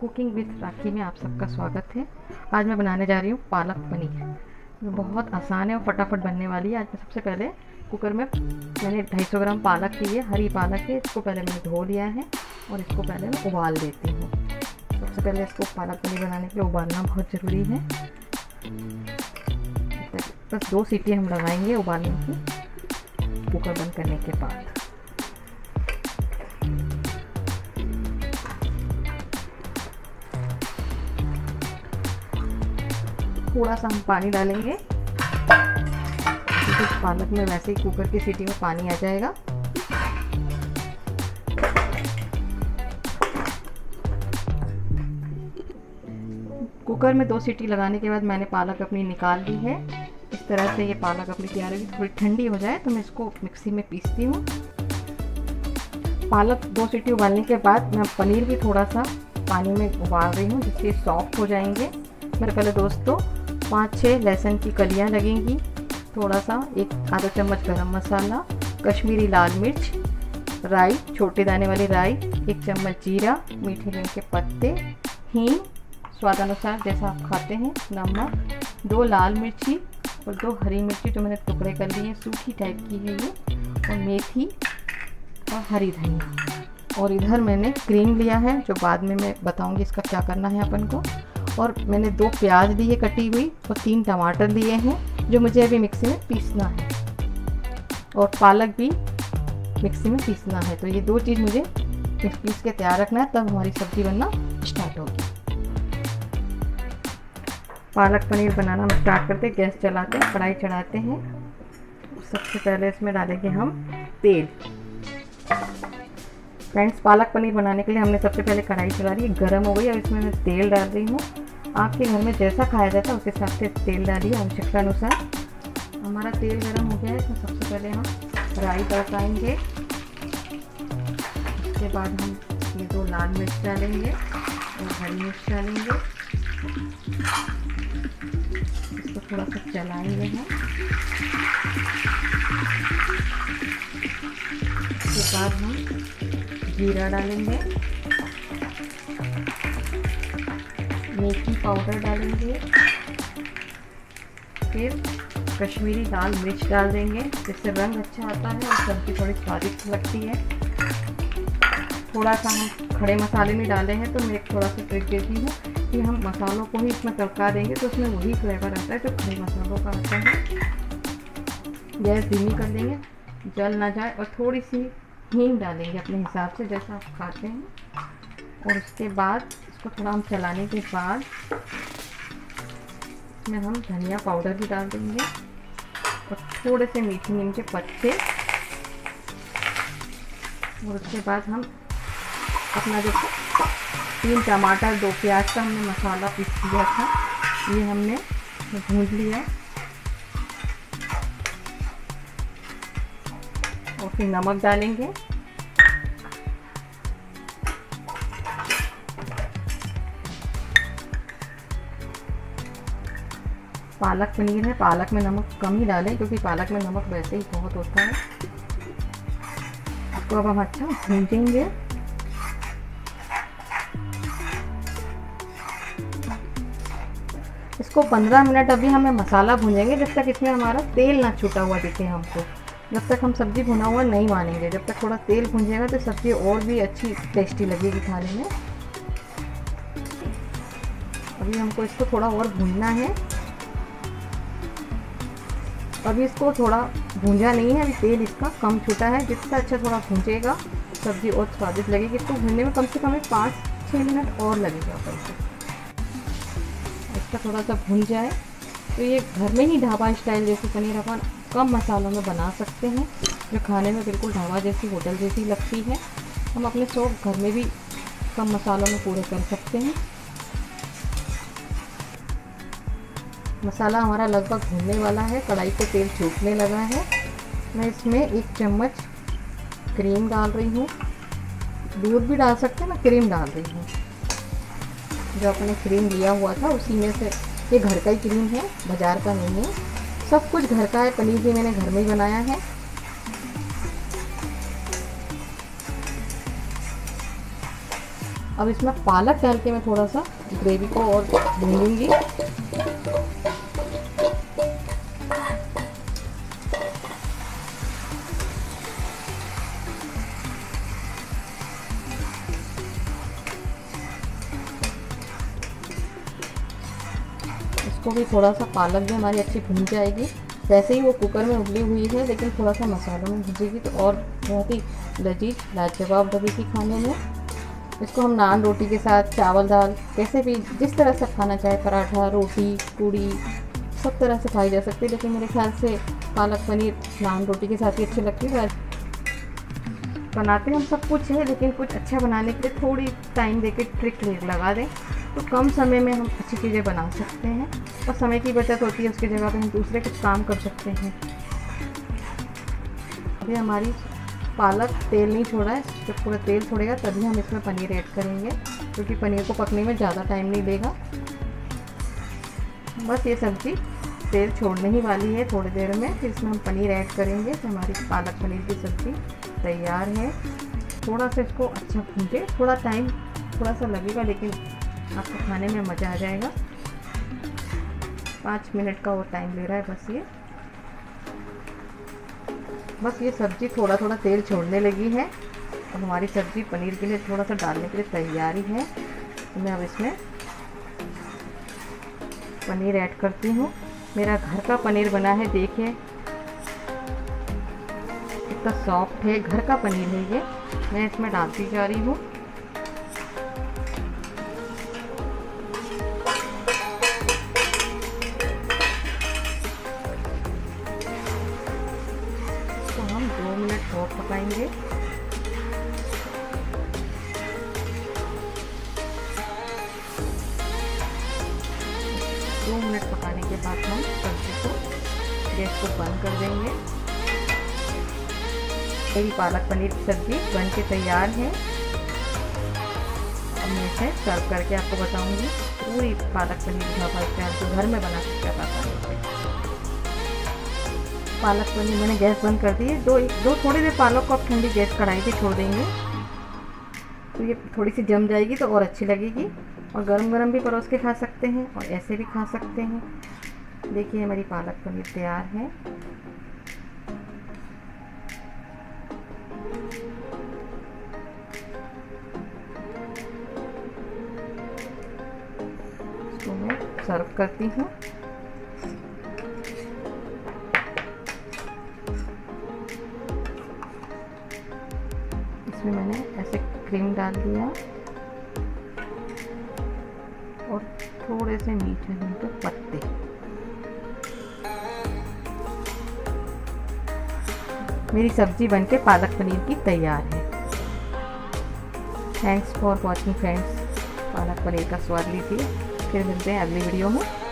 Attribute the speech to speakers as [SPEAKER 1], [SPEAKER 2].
[SPEAKER 1] Cooking with राखी में आप सबका स्वागत है। आज मैं बनाने जा रही हूँ पालक पनीर। ये बहुत आसान है और फटाफट बनने वाली है। आज मैं सबसे पहले कुकर में मैंने 250 ग्राम पालक ली है, हरी पालक है। इसको पहले मैंने धो लिया है और इसको पहले मैं उबाल देती हूँ। सबसे पहले इसको पालक पनीर बनाने के लिए उबालना बहुत ज़रूरी है। बस 2 सीटी हम लगाएंगे उबालने की, कुकर बंद करने के बाद। थोड़ा सा हम पानी डालेंगे क्योंकि पालक में वैसे ही कुकर की सीटी में पानी आ जाएगा। कुकर में 2 सीटी लगाने के बाद मैंने पालक अपनी निकाल ली है। इस तरह से ये पालक अपनी तैयार होगी। थोड़ी ठंडी हो जाए तो मैं इसको मिक्सी में पीसती हूँ। पालक 2 सीटी उबालने के बाद मैं पनीर भी थोड़ा सा पानी में उबाल रही हूँ जिससे सॉफ्ट हो जाएंगे। मेरे पहले दोस्तों 5-6 लहसुन की कलियां लगेंगी, थोड़ा सा 1 आधा चम्मच गरम मसाला, कश्मीरी लाल मिर्च, राई, छोटे दाने वाली राई, 1 चम्मच जीरा, मीठे नीम के पत्ते, हींग, स्वादानुसार जैसा आप खाते हैं, नमक, 2 लाल मिर्ची और 2 हरी मिर्ची जो मैंने टुकड़े कर लिए हैं, सूखी टाइप की है ये, और मेथी और हरी धनिया। और इधर मैंने क्रीम लिया है जो बाद में मैं बताऊंगी इसका क्या करना है अपन को। और मैंने 2 प्याज ली है कटी हुई और 3 टमाटर लिए हैं जो मुझे अभी मिक्सी में पीसना है, और पालक भी मिक्सी में पीसना है। तो ये 2 चीज़ मुझे पीस के तैयार रखना है, तब हमारी सब्ज़ी बनना स्टार्ट होगी। पालक पनीर बनाना हम स्टार्ट करते हैं। गैस चलाते हैं, कढ़ाई चढ़ाते हैं। सबसे पहले इसमें डालेंगे हम तेल। फ्रेंड्स, पालक पनीर बनाने के लिए हमने सबसे पहले कढ़ाई चला दी, गर्म हो गई। अब इसमें मैं तेल डाल रही हूँ। आपके घर में जैसा खाया जाता है उस हिसाब से तेल डालिए आवश्यकता अनुसार। हमारा तेल गर्म हो गया है तो सबसे पहले हम राई तड़काएंगे। उसके बाद हम ये 2 लाल मिर्च डालेंगे और हरी मिर्च डालेंगे। इसको थोड़ा सा चलाएंगे हम। उसके बाद हम जीरा डालेंगे, मेथी पाउडर डालेंगे, फिर कश्मीरी लाल मिर्च डाल देंगे जिससे रंग अच्छा आता है और सब्ज़ी थोड़ी स्वादिष्ट लगती है। थोड़ा सा हम खड़े मसाले नहीं डाले हैं तो मैं एक थोड़ा सा ट्रिक देती हूँ कि हम मसालों को ही इसमें तड़का देंगे तो उसमें वही फ्लेवर आता है जो खड़े मसालों का आता है। गैस धीमी कर देंगे, जल ना जाए, और थोड़ी सी हींग डालेंगे अपने हिसाब से जैसा आप खाते हैं। और उसके बाद इसको थोड़ा हम चलाने के बाद इसमें हम धनिया पाउडर भी डाल देंगे और थोड़े से मीठे नीम के पत्ते। और उसके बाद हम अपना जो 3 टमाटर 2 प्याज का हमने मसाला पीस लिया था ये हमने भून लिया और फिर नमक डालेंगे। पालक पनीर है, पालक में नमक कम ही डालें क्योंकि पालक में नमक वैसे ही बहुत होता है। इसको अब हम अच्छा भूनेंगे। इसको 15 मिनट अभी हमें मसाला भूनेंगे जब तक इसमें हमारा तेल ना छूटा हुआ दिखे हमको। जब तक हम सब्ज़ी भुना हुआ नहीं मानेंगे, जब तक थोड़ा तेल भुनेगा तो सब्ज़ी और भी अच्छी टेस्टी लगेगी खाने में। अभी हमको इसको थोड़ा और भूनना है। अभी इसको थोड़ा भूंजा नहीं है, अभी तेल इसका कम छूटा है। जितना अच्छा थोड़ा भूंजेगा सब्ज़ी और स्वादिष्ट लगेगी। इसको भूनने में कम से कम 5-6 मिनट और लगेगा। इसका थोड़ा सा भून जाए तो ये घर में ही ढाबा स्टाइल जैसे पनीर अपन कम मसालों में बना सकते हैं जो खाने में बिल्कुल ढाबा जैसी, होटल जैसी लगती है। हम अपने शौक घर में भी कम मसालों में पूरे कर सकते हैं। मसाला हमारा लगभग भूनने वाला है, कढ़ाई से तेल छूटने लगा है। मैं इसमें 1 चम्मच क्रीम डाल रही हूँ। दूध भी डाल सकते हैं, मैं क्रीम डाल रही हूँ। जो अपने क्रीम लिया हुआ था उसी में से, ये घर का ही क्रीम है, बाज़ार का नहीं है। सब कुछ घर का है, पनीर भी मैंने घर में ही बनाया है। अब इसमें पालक डाल के मैं थोड़ा सा ग्रेवी को और भूनूंगी। इसको भी थोड़ा सा पालक भी हमारी अच्छी भून जाएगी। वैसे ही वो कुकर में उबली हुई है, लेकिन थोड़ा सा मसालों में भूजेगी तो और बहुत ही लजीज लाजवाब लगेगी खाने में। इसको हम नान रोटी के साथ, चावल दाल, कैसे भी जिस तरह से खाना चाहे, पराठा, रोटी, पूड़ी, सब तरह से खाई जा सकती है। लेकिन मेरे ख्याल से पालक पनीर नान रोटी के साथ ही अच्छी लगती है। बनाते हम सब कुछ है, लेकिन कुछ अच्छा बनाने के लिए थोड़ी टाइम देके ट्रिक लगा दें तो कम समय में हम अच्छी चीज़ें बना सकते हैं और समय की बचत होती है। उसकी जगह पे हम दूसरे कुछ काम कर सकते हैं। अभी हमारी पालक तेल नहीं छोड़ा है, जब पूरा तेल छोड़ेगा तभी हम इसमें पनीर ऐड करेंगे, क्योंकि पनीर को पकने में ज़्यादा टाइम नहीं लेगा। बस ये सब्ज़ी तेल छोड़ने ही वाली है थोड़ी देर में, फिर इसमें हम पनीर ऐड करेंगे तो हमारी पालक पनीर की सब्ज़ी तैयार है। थोड़ा सा इसको अच्छा भूंजे, थोड़ा टाइम थोड़ा सा लगेगा, लेकिन आपको खाने में मज़ा आ जाएगा। 5 मिनट का वो टाइम ले रहा है बस ये सब्ज़ी थोड़ा थोड़ा तेल छोड़ने लगी है और हमारी सब्ज़ी पनीर के लिए थोड़ा सा डालने के लिए तैयार ही है। तो मैं अब इसमें पनीर ऐड करती हूँ। मेरा घर का पनीर बना है, देखिए कितना सॉफ्ट है, घर का पनीर है ये। मैं इसमें डालती जा रही हूँ। तो हम 2 मिनट और पकाएंगे। पकाने के बाद हम सब्जी को गैस को बंद कर देंगे। मेरी पालक पनीर की सब्जी बन के तैयार है। अब मैं इसे सर्व करके आपको बताऊंगी पूरी पालक पनीर जो घर में बना सकते हैं आसानी से। पालक पनीर मैंने गैस बंद कर दी है। दो थोड़ी देर पालक को आप ठंडी गैस कढ़ाई पे छोड़ देंगे तो ये थोड़ी सी जम जाएगी तो और अच्छी लगेगी। और गरम गरम भी परोस के खा सकते हैं और ऐसे भी खा सकते हैं। देखिए हमारी पालक पनीर तैयार है। इसको मैं सर्व करती हूँ। इसमें मैंने ऐसे क्रीम डाल दिया और थोड़े से मीठे मीठे पत्ते। मेरी सब्जी बनके पालक पनीर की तैयार है। Thanks for watching friends. Palak paneer का स्वाद लीजिए। फिर मिलते हैं अगली वीडियो में।